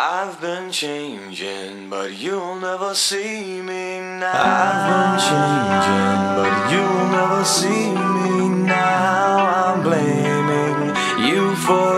I've been changing, but you'll never see me now. I've been changing, but you'll never see me now. I'm blaming you for